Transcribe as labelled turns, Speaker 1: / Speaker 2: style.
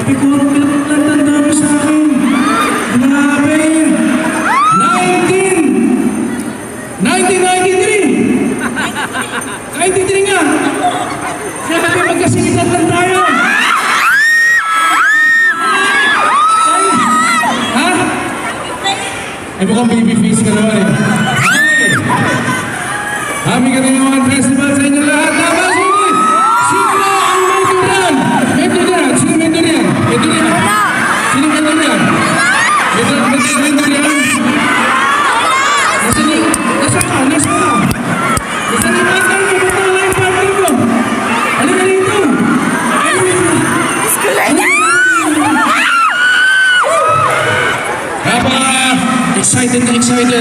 Speaker 1: Sabi ko, pinagtanda mo sa akin. Grabe! 1993 nga! Grabe, magkasikitan lang tayo! Ha? Ay, mukhang baby face ka naman eh. Happy Kadayawan Festival sa inyo lahat. Dapat sige! Sino ang mentor yan? Mentor yan? Sino mentor yan? Mentor yan? Sino mentor yan? Mentor yan? Nasa ka? Nasa ka? Nasa ni Matay niyo? Ba't ang live partner ko? Ano na rito? Excited na excited.